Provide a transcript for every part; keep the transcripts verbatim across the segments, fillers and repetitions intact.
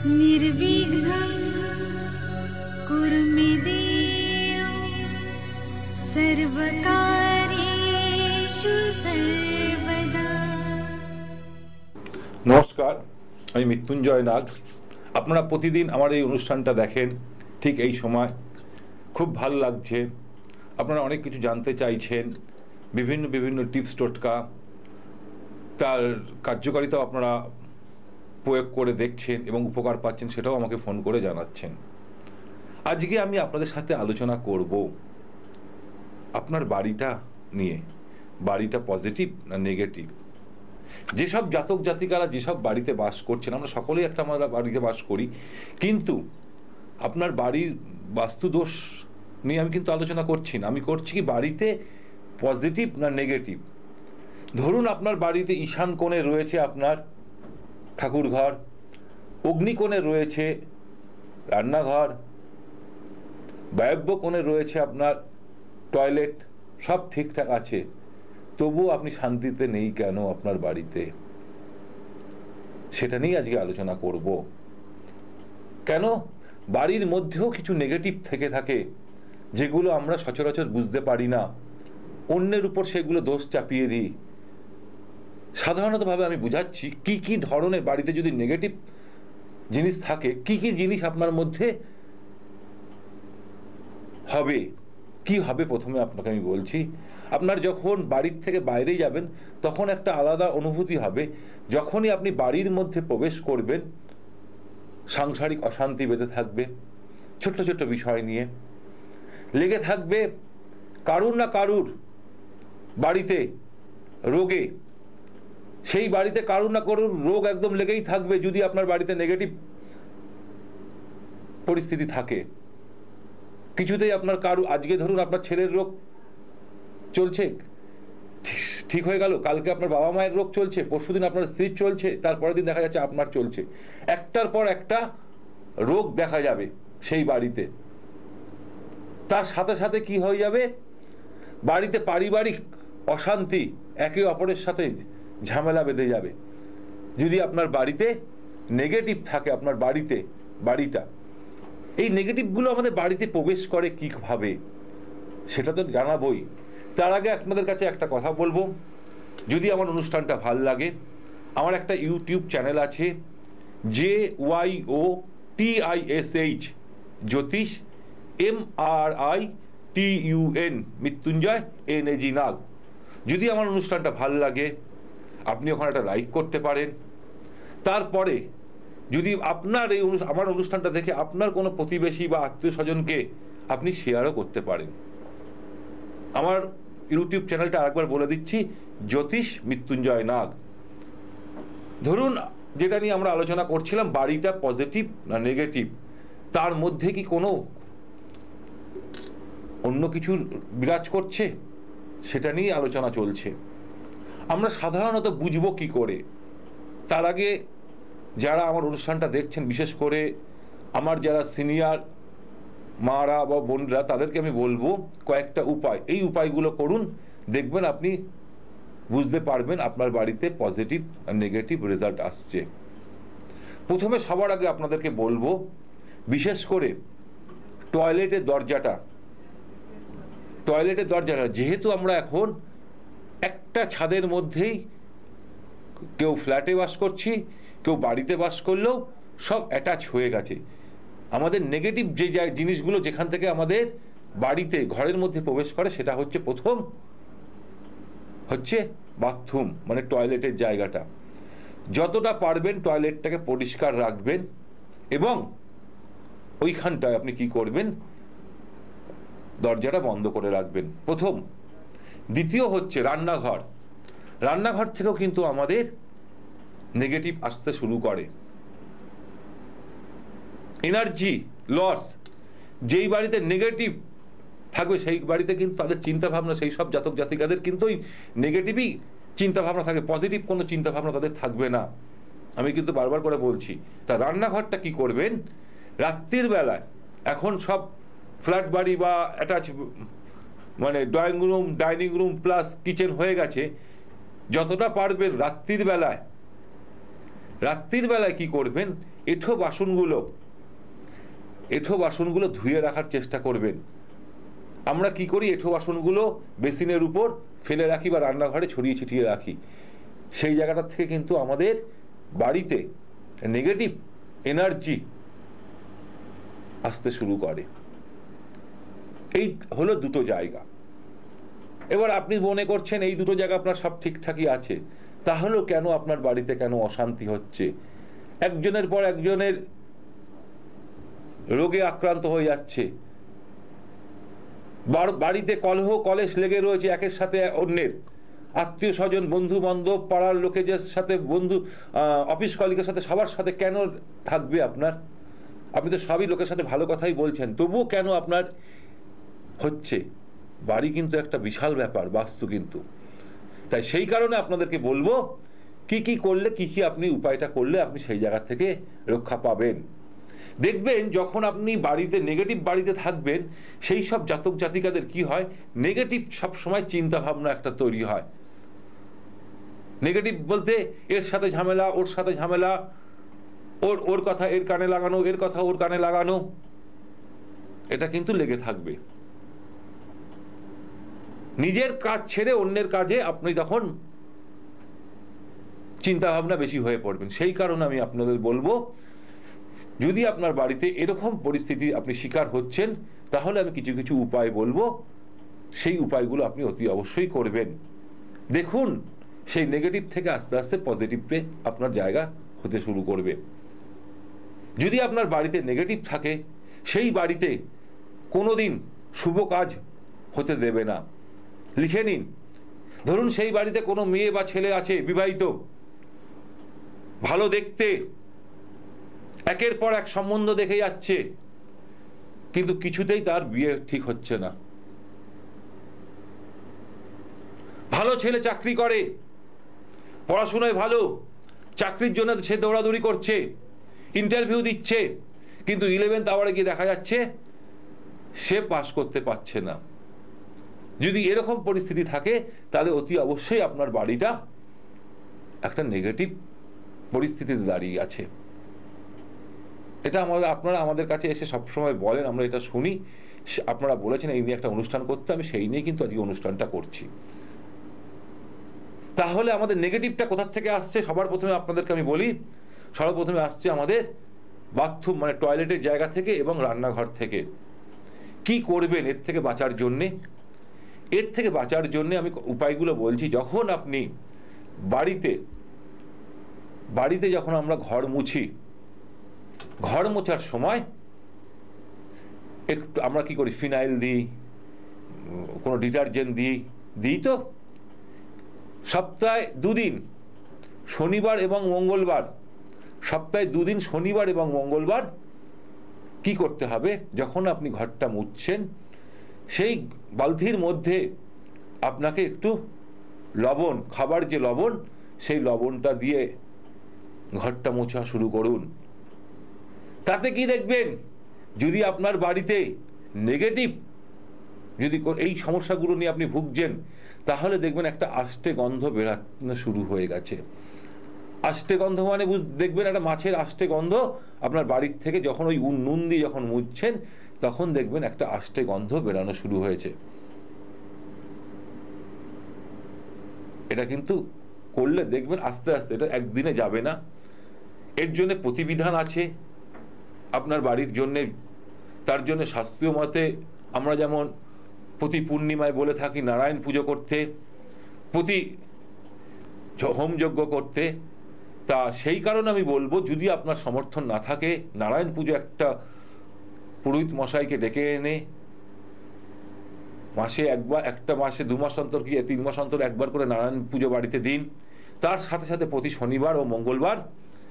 निर्विघ्नं कुरु मे देव सर्वकार्येषु सर्वदा। নমস্কার, আমি মৃত্যুঞ্জয় নাগ। আপনারা প্রতিদিন আমার এই অনুষ্ঠানটা দেখেন ঠিক এই সময়। খুব ভালো লাগছে, আপনারা অনেক কিছু জানতে চাইছেন, বিভিন্ন বিভিন্ন টিপস টোটকা, তার কার্যকারিতাও আপনারা প্রয়োগ করে দেখছেন এবং উপকার পাচ্ছেন, সেটাও আমাকে ফোন করে জানাচ্ছেন। আজকে আমি আপনাদের সাথে আলোচনা করব আপনার বাড়িটা নিয়ে। বাড়িটা পজিটিভ না নেগেটিভ? যেসব জাতক জাতিকারা যেসব বাড়িতে বাস করছেন, আমরা সকলেই একটা আমরা বাড়িতে বাস করি, কিন্তু আপনার বাড়ির বাস্তুদোষ নিয়ে আমি কিন্তু আলোচনা করছি না। আমি করছি কি বাড়িতে পজিটিভ না নেগেটিভ। ধরুন আপনার বাড়িতে ঈশান কোণে রয়েছে আপনার ঠাকুরঘর, অগ্নিকোণে রয়েছে রান্নাঘর, বায়ব্য কোণে রয়েছে আপনার টয়লেট, সব ঠিকঠাক আছে, তবুও আপনি শান্তিতে নেই কেন আপনার বাড়িতে? সেটা নিয়ে আজকে আলোচনা করব। কেন বাড়ির মধ্যেও কিছু নেগেটিভ থেকে থাকে যেগুলো আমরা সচরাচর বুঝতে পারি না, অন্যের উপর সেগুলো দোষ চাপিয়ে দিই। সাধারণতভাবে আমি বুঝাচ্ছি কি কি ধরনের বাড়িতে যদি নেগেটিভ জিনিস থাকে, কি কি জিনিস আপনার মধ্যে হবে, কি হবে। প্রথমে আপনাকে আমি বলছি, আপনার যখন বাড়ির থেকে বাইরে যাবেন তখন একটা আলাদা অনুভূতি হবে। যখনই আপনি বাড়ির মধ্যে প্রবেশ করবেন, সাংসারিক অশান্তি বেঁধে থাকবে, ছোট্ট ছোট্ট বিষয় নিয়ে লেগে থাকবে। কারুর না কারুর বাড়িতে রোগে, সেই বাড়িতে কারুর না কারুর রোগ একদম লেগেই থাকবে যদি আপনার বাড়িতে নেগেটিভ পরিস্থিতি থাকে। কিছুতেই আপনার কারু, আজকে ধরুন আপনার ছেলের রোগ চলছে, ঠিক হয়ে গেল, কালকে আপনার বাবা মায়ের রোগ চলছে, পরশুদিন আপনার স্ত্রীর চলছে, তারপরের দিন দেখা যাচ্ছে আপনার চলছে। একটার পর একটা রোগ দেখা যাবে সেই বাড়িতে। তার সাথে সাথে কি হয়ে যাবে, বাড়িতে পারিবারিক অশান্তি, একে অপরের সাথে ঝামেলা বেঁধে যাবে যদি আপনার বাড়িতে নেগেটিভ থাকে। আপনার বাড়িতে বাড়িটা, এই নেগেটিভগুলো আমাদের বাড়িতে প্রবেশ করে কিভাবে সেটা তো জানাবই। তার আগে আপনাদের কাছে একটা কথা বলবো, যদি আমার অনুষ্ঠানটা ভাল লাগে, আমার একটা ইউটিউব চ্যানেল আছে, J Y O T I S H Jyotish, M R I T U N Mrityunjay, N A G Nag. যদি আমার অনুষ্ঠানটা ভাল লাগে আপনি ওখানে একটা লাইক করতে পারেন। তারপরে যদি আপনার এই আমার অনুষ্ঠানটা দেখে আপনার কোনো প্রতিবেশী বা আত্মীয় স্বজনকে আপনি শেয়ারও করতে পারেন। আমার ইউটিউব চ্যানেলটা আরেকবার বলে দিচ্ছি, জ্যোতিষ মৃত্যুঞ্জয় নাগ। ধরুন যেটা নিয়ে আমরা আলোচনা করছিলাম, বাড়িটা পজিটিভ না নেগেটিভ, তার মধ্যে কি কোনো অন্য কিছু বিরাজ করছে, সেটা নিয়ে আলোচনা চলছে। আমরা সাধারণত বুঝবো কি করে? তার আগে যারা আমার অনুষ্ঠানটা দেখছেন, বিশেষ করে আমার যারা সিনিয়র মারা বা বোনরা, তাদেরকে আমি বলবো কয়েকটা উপায়, এই উপায়গুলো করুন, দেখবেন আপনি বুঝতে পারবেন আপনার বাড়িতে পজিটিভ আর নেগেটিভ রেজাল্ট আসছে। প্রথমে সবার আগে আপনাদেরকে বলবো, বিশেষ করে টয়লেটের দরজাটা, টয়লেটের দরজাটা যেহেতু আমরা এখন একটা ছাদের মধ্যেই, কেউ ফ্ল্যাটে বাস করছি, কেউ বাড়িতে বাস করলেও সব অ্যাটাচ হয়ে গেছে। আমাদের নেগেটিভ যে জিনিসগুলো যেখান থেকে আমাদের বাড়িতে ঘরের মধ্যে প্রবেশ করে, সেটা হচ্ছে প্রথম হচ্ছে বাথরুম, মানে টয়লেটের জায়গাটা। যতটা পারবেন টয়লেটটাকে পরিষ্কার রাখবেন এবং ওইখানটায় আপনি কি করবেন, দরজাটা বন্ধ করে রাখবেন প্রথম। দ্বিতীয় হচ্ছে রান্নাঘর। রান্নাঘর থেকেও কিন্তু আমাদের নেগেটিভ আসতে শুরু করে, এনার্জি লস। যেই বাড়িতে নেগেটিভ থাকবে সেই বাড়িতে কিন্তু তাদের চিন্তা ভাবনা, সেই সব জাতক জাতিকাদের কিন্তু ওই নেগেটিভই চিন্তা ভাবনা থাকে, পজিটিভ কোনো চিন্তা ভাবনা তাদের থাকবে না। আমি কিন্তু বারবার করে বলছি। তা রান্নাঘরটা কি করবেন, রাত্রির বেলায়, এখন সব ফ্ল্যাট বাড়ি বা অ্যাটাচ মানে drawing room, dining room plus kitchen হয়ে গেছে, যতটা পারবেন রাত্রির বেলায়, রাত্রির বেলায় কি করবেন, এঁঠো বাসনগুলো এঁঠো বাসনগুলো ধুয়ে রাখার চেষ্টা করবেন। আমরা কি করি, এঁঠো বাসনগুলো বেসিনের উপর ফেলে রাখি বা রান্নাঘরে ছড়িয়ে ছিটিয়ে রাখি। সেই জায়গাটা থেকে কিন্তু আমাদের বাড়িতে নেগেটিভ এনার্জি আসতে শুরু করে। এই হলো দুটো জায়গা। এবার আপনি মনে করছেন এই দুটো জায়গা আপনার সব ঠিকঠাকই আছে, তাহলেও কেন আপনার বাড়িতে কেন অশান্তি হচ্ছে? একজনের পর একজনের রোগে আক্রান্ত হয়ে যাচ্ছে, বাড়িতে কলহ কলেশ লেগে রয়েছে একের সাথে অন্যের, আত্মীয় স্বজন, বন্ধু বান্ধব, পাড়ার লোকেদের সাথে, বন্ধু অফিস কলিগের সাথে, সবার সাথে কেন থাকবে আপনার? আপনি তো সবই লোকের সাথে ভালো কথাই বলছেন, তবুও কেন আপনার হচ্ছে? বাড়ি কিন্তু একটা বিশাল ব্যাপার, বাস্তু কিন্তু। তাই সেই কারণে আপনাদেরকে বলবো কি কি করলে, কি কি আপনি উপায়টা করলে আপনি সেই জায়গা থেকে রক্ষা পাবেন। দেখবেন যখন আপনি বাড়িতে নেগেটিভ বাড়িতে থাকবেন, সেই সব জাতক জাতিকাদের কি হয়, নেগেটিভ সব সময় চিন্তা ভাবনা একটা তৈরি হয়। নেগেটিভ বলতে এর সাথে ঝামেলা, ওর সাথে ঝামেলা, ওর ওর কথা এর কানে লাগানো, এর কথা ওর কানে লাগানো, এটা কিন্তু লেগে থাকবে। নিজের কাজ ছেড়ে অন্যের কাজে আপনি তখন চিন্তা ভাবনা বেশি হয়ে পড়বেন। সেই কারণে আমি আপনাদের বলবো, যদি আপনার বাড়িতে এরকম পরিস্থিতি আপনি শিকার হচ্ছেন, তাহলে আমি কিছু কিছু উপায় বলবো, সেই উপায়গুলো আপনি অতি অবশ্যই করবেন। দেখুন সেই নেগেটিভ থেকে আস্তে আস্তে পজিটিভে আপনার জায়গা হতে শুরু করবে। যদি আপনার বাড়িতে নেগেটিভ থাকে, সেই বাড়িতে কোনোদিন শুভ কাজ হতে দেবে না। লিখে নিন, ধরুন সেই বাড়িতে কোনো মেয়ে বা ছেলে আছে বিবাহিত, ভালো দেখতে, একের পর এক সম্বন্ধ দেখে যাচ্ছে, কিন্তু কিছুতেই তার বিয়ে ঠিক হচ্ছে না। ভালো ছেলে চাকরি করে, পড়াশোনায় ভালো, চাকরির জন্য সে দৌড়াদৌড়ি করছে, ইন্টারভিউ দিচ্ছে, কিন্তু ইলেভেন্থ আওয়ারে গিয়ে দেখা যাচ্ছে সে পাস করতে পারছে না। যদি এরকম পরিস্থিতি থাকে, তাহলে অতি অবশ্যই আপনার বাড়িটা একটা নেগেটিভ পরিস্থিতিতে দাঁড়িয়ে আছে। এটা আমাদের আপনারা আমাদের কাছে এসে সবসময় বলেন, আমরা এটা শুনি, আপনারা বলেছেন এই নিয়ে একটা অনুষ্ঠান করতে, আমি সেই নিয়ে কিন্তু আজকে অনুষ্ঠানটা করছি। তাহলে আমাদের নেগেটিভটা কোথা থেকে আসছে? সবার প্রথমে আপনাদেরকে আমি বলি, সর্বপ্রথমে আসছে আমাদের বাথরুম মানে টয়লেটের জায়গা থেকে এবং রান্নাঘর থেকে। কি করবেন এর থেকে বাঁচার জন্যে? এর থেকে বাঁচার জন্যে আমি উপায়গুলো বলছি। যখন আপনি বাড়িতে বাড়িতে যখন আমরা ঘর মুছি, ঘর মোছার সময় একটু আমরা কি করি, ফিনাইল দিই, কোনো ডিটারজেন্ট দিই দিই তো সপ্তাহে দুদিন, শনিবার এবং মঙ্গলবার, সপ্তাহে দুদিন শনিবার এবং মঙ্গলবার কি করতে হবে, যখন আপনি ঘরটা মুছছেন, সেই বালতির মধ্যে আপনাকে একটু লবণ, খাবার যে লবণ, সেই লবণটা দিয়ে ঘরটা মোছা শুরু করুন। তাতে কি দেখবেন, যদি আপনার বাড়িতে নেগেটিভ যদি এই সমস্যাগুলো নিয়ে আপনি ভুগছেন, তাহলে দেখবেন একটা আষ্টে গন্ধ বেরানো শুরু হয়ে গেছে। আষ্টে গন্ধ মানে দেখবেন একটা মাছের আষ্টে গন্ধ আপনার বাড়ির থেকে, যখন ওই নুন দিয়ে যখন মুছছেন, তখন দেখবেন একটা আষ্টে গন্ধ বেরানো শুরু হয়েছে। এটা কিন্তু করলে দেখবেন আস্তে আস্তে, এটা একদিনে যাবে না, এর জন্য প্রতিবিধান আছে আপনার বাড়ির জন্যে। তার জন্য শাস্ত্রীয় মতে আমরা যেমন প্রতি পূর্ণিমায় বলে থাকি নারায়ণ পুজো করতে, প্রতি হোমযজ্ঞ করতে। তা সেই কারণে আমি বলবো, যদি আপনার সমর্থন না থাকে, নারায়ণ পুজো একটা পুরোহিত মশাইকে ডেকে এনে মাসে একবার, একটা মাসে দু মাস অন্তর কি তিন মাস অন্তর একবার করে নারায়ণ পুজো বাড়িতে দিন। তার সাথে সাথে প্রতি শনিবার ও মঙ্গলবার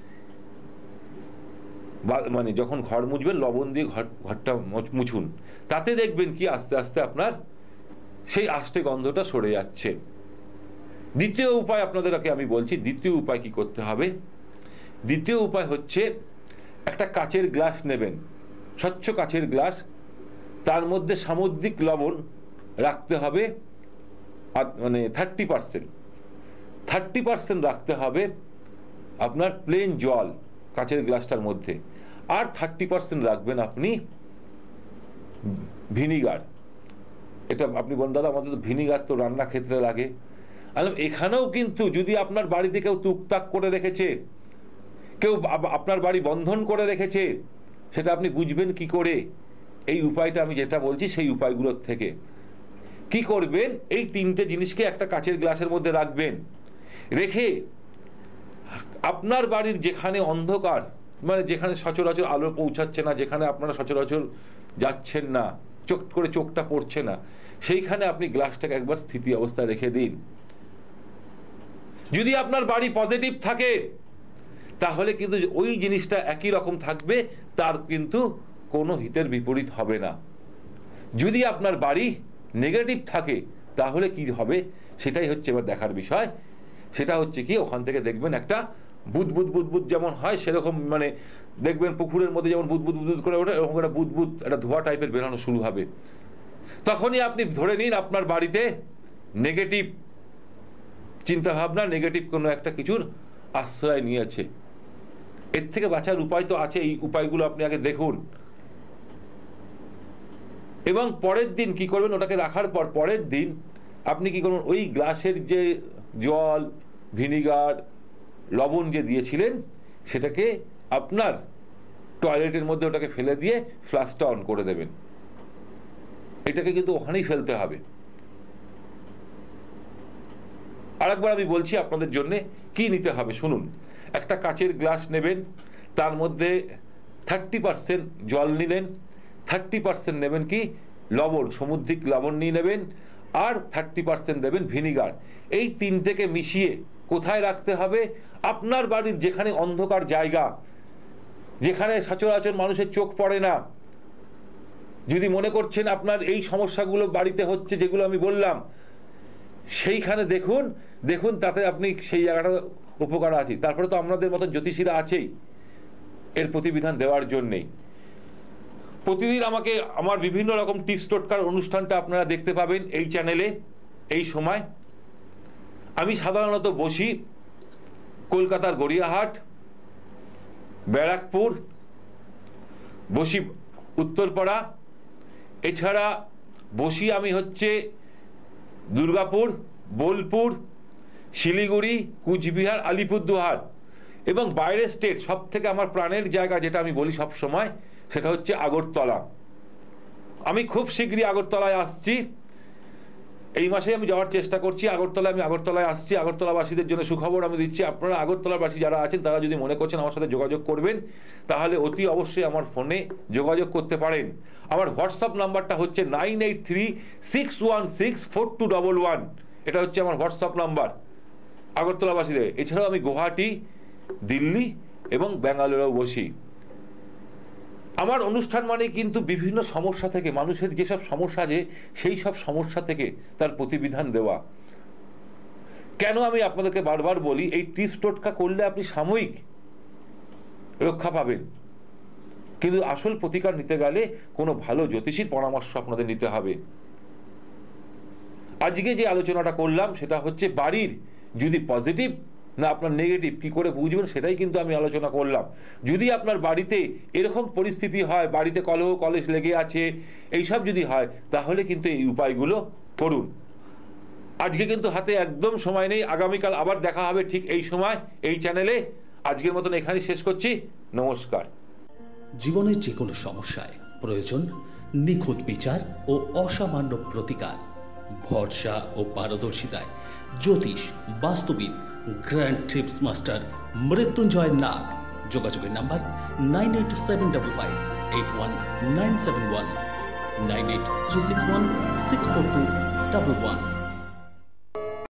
মানে যখন ঘর মুছবেন, লবণ দিয়ে ঘর ঘরটা মুছুন। তাতে দেখবেন কি আস্তে আস্তে আপনার সেই আষ্টে গন্ধটা সরে যাচ্ছে। দ্বিতীয় উপায় আপনাদেরকে আমি বলছি, দ্বিতীয় উপায় কি করতে হবে। দ্বিতীয় উপায় হচ্ছে, একটা কাচের গ্লাস নেবেন, স্বচ্ছ কাচের গ্লাস, তার মধ্যে সামুদ্রিক লবণ রাখতে হবে, মানে থার্টি পার্সেন্ট থার্টি পার্সেন্ট রাখতে হবে আপনার প্লেন জল, কাচের গ্লাসটার মধ্যে, আর থার্টি পার্সেন্ট রাখবেন আপনি ভিনিগার। এটা আপনি বলেন দাদা আমাদের তো ভিনিগার তো রান্না ক্ষেত্রে লাগে। আলাম এখানেও কিন্তু যদি আপনার বাড়িতে কেউ টুকটাক করে রেখেছে, কেউ আপনার বাড়ি বন্ধন করে রেখেছে, সেটা আপনি বুঝবেন কি করে? এই উপায়টা আমি যেটা বলছি সেই উপায়গুলোর থেকে। কি করবেন? এই তিনটে জিনিসকে একটা কাচের গ্লাসের মধ্যে রাখবেন, রেখে আপনার বাড়ির যেখানে অন্ধকার, মানে যেখানে সচরাচর আলো পৌঁছাচ্ছে না, যেখানে আপনারা সচরাচর যাচ্ছেন না, চোখ করে চোখটা পড়ছে না, সেইখানে আপনি গ্লাসটাকে একবার স্থিতি অবস্থায় রেখে দিন। যদি আপনার বাড়ি পজিটিভ থাকে তাহলে কিন্তু ওই জিনিসটা একই রকম থাকবে, তার কিন্তু কোনো হিতের বিপরীত হবে না। যদি আপনার বাড়ি নেগেটিভ থাকে তাহলে কি হবে সেটাই হচ্ছে এবার দেখার বিষয়। সেটা হচ্ছে কি, ওখান থেকে দেখবেন একটা বুদবুদ বুদবুদ যেমন হয় সেরকম, মানে দেখবেন পুকুরের মধ্যে যেমন বুদবুদ বুদবুদ করে ওঠে, এরকম একটা বুদবুদ একটা ধোঁয়া টাইপের বেরোনো শুরু হবে। তখনই আপনি ধরে নিন আপনার বাড়িতে নেগেটিভ চিন্তাভাবনা, নেগেটিভ কোনো একটা কিছুর আশ্রয় নিয়েছে। এর থেকে বাঁচার উপায় তো আছে, এই উপায়গুলো আপনি আগে দেখুন। এবং পরের দিন কি করবেন, ওটাকে রাখার পর পরের দিন আপনি কি করবেন, ওই গ্লাসের যে জল, ভিনিগার, লবণ যে দিয়েছিলেন সেটাকে আপনার টয়লেটের মধ্যে ওটাকে ফেলে দিয়ে ফ্লাশটা অন করে দেবেন। এটাকে কিন্তু ওখানেই ফেলতে হবে। আরেকবার আমি বলছি আপনাদের জন্য কি নিতে হবে শুনুন। একটা কাচের গ্লাস নেবেন, তার মধ্যে থার্টি পার্সেন্ট জল নিলেন, থার্টি পার্সেন্ট নেবেন কি লবণ, সামুদ্রিক লবণ নিয়ে নেবেন, আর থার্টি পার্সেন্ট দেবেন ভিনিগার। এই তিনটেকে মিশিয়ে কোথায় রাখতে হবে? আপনার বাড়ির যেখানে অন্ধকার জায়গা, যেখানে সচরাচর মানুষের চোখ পড়ে না, যদি মনে করছেন আপনার এই সমস্যাগুলো বাড়িতে হচ্ছে যেগুলো আমি বললাম, সেইখানে দেখুন দেখুন তাতে আপনি সেই জায়গাটা উপকার আছে। তারপরে তো আপনাদের মতো জ্যোতিষীরা আছেই এর প্রতিবিধান দেওয়ার জন্যেই। প্রতিদিন আমাকে আমার বিভিন্ন রকম টিপস টোটকার অনুষ্ঠানটা আপনারা দেখতে পাবেন এই চ্যানেলে এই সময়। আমি সাধারণত বসি কলকাতার গড়িয়াহাট, ব্যারাকপুর, বসি উত্তরপাড়া, এছাড়া বসি আমি হচ্ছে দুর্গাপুর, বোলপুর, শিলিগুড়ি, কুচবিহার, আলিপুরদুয়ার, এবং বাইরের স্টেট সব থেকে আমার প্রাণের জায়গা যেটা আমি বলি সব সময় সেটা হচ্ছে আগরতলা। আমি খুব শীঘ্রই আগরতলায় আসছি, এই মাসে আমি যাওয়ার চেষ্টা করছি আগরতলায়। আমি আগরতলায় আসছি, আগরতলাবাসীদের জন্য সুখবর আমি দিচ্ছি। আপনারা আগরতলাবাসী যারা আছেন তারা যদি মনে করছেন আমার সাথে যোগাযোগ করবেন, তাহলে অতি অবশ্যই আমার ফোনে যোগাযোগ করতে পারেন। আমার হোয়াটসঅ্যাপ নাম্বারটা হচ্ছে nine eight three six one six four two double one. এটা হচ্ছে আমার হোয়াটসঅ্যাপ নাম্বার আগরতলাবাসীদের। এছাড়াও আমি গুয়াহাটি, দিল্লি এবং ব্যাঙ্গালোরেও বসি। আমার অনুষ্ঠান মানে কিন্তু বিভিন্ন সমস্যা থেকে, মানুষের যেসব সমস্যা আছে সেই সব সমস্যা থেকে তার প্রতিবিধান দেওয়া। কেন আমি আপনাদেরকে বারবার বলি, এই টিপস টোটকা করলে আপনি সাময়িক রক্ষা পাবেন, কিন্তু আসল প্রতিকার নিতে গেলে কোনো ভালো জ্যোতিষীর পরামর্শ আপনাদের নিতে হবে। আজকে যে আলোচনাটা করলাম সেটা হচ্ছে বাড়ির যদি পজিটিভ না আপনার নেগেটিভ কি করে বুঝবেন সেটাই কিন্তু আমি আলোচনা করলাম। যদি আপনার বাড়িতে এরকম পরিস্থিতি হয়, বাড়িতে কলহ কলেশ লেগে আছে, এইসব যদি হয়, তাহলে কিন্তু এই উপায়গুলো করুন। আজকে কিন্তু হাতে একদম সময় নেই, আগামীকাল আবার দেখা হবে ঠিক এই সময় এই চ্যানেলে। আজকের মতন এখানেই শেষ করছি, নমস্কার। জীবনের যে কোনো সমস্যায় প্রয়োজন নিখুঁত বিচার ও অসামান্য প্রতিকার। ভরসা ও পারদর্শিতায় জ্যোতিষ, বাস্তুবিদ, grand tips master Mrityunjay Nag. যোগাযোগের number nine eight seven double five eight one nine seven one, nine eight three six one six four two double one.